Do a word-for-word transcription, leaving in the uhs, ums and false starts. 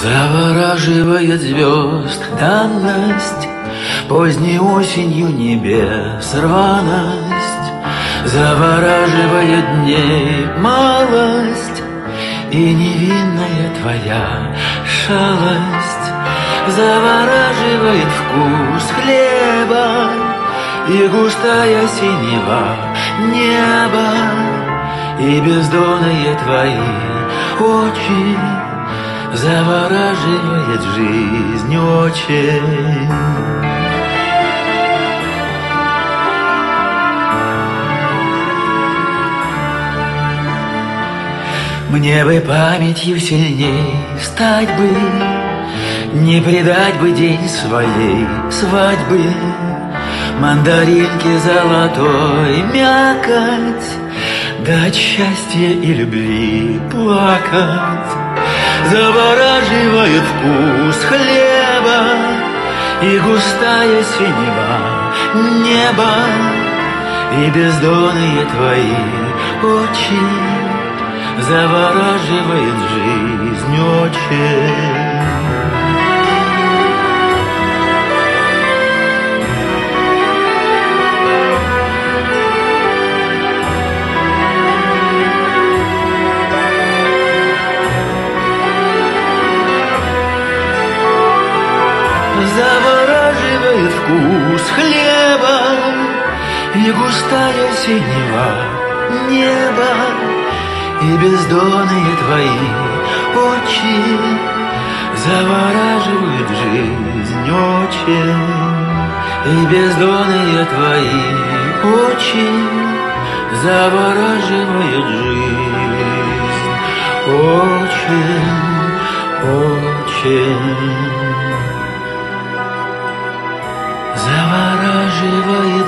Завораживает звезд данность, поздней осенью небес рваность. Завораживает дней малость и невинная твоя шалость. Завораживает вкус хлеба и густая синева неба, и бездонные твои очи завораживает жизнь очень. Мне бы памятью сильней стать бы, не предать бы день своей свадьбы. Мандаринки золотой мякоть, дать счастья и любви плакать. Завораживает вкус хлеба и густая синева неба, и бездонные твои очи завораживает жизнь очень. Завораживает вкус хлеба и густая синева неба, и бездонные твои очи завораживают жизнь очень. И бездонные твои очи завораживают жизнь очень, очень. Завораживает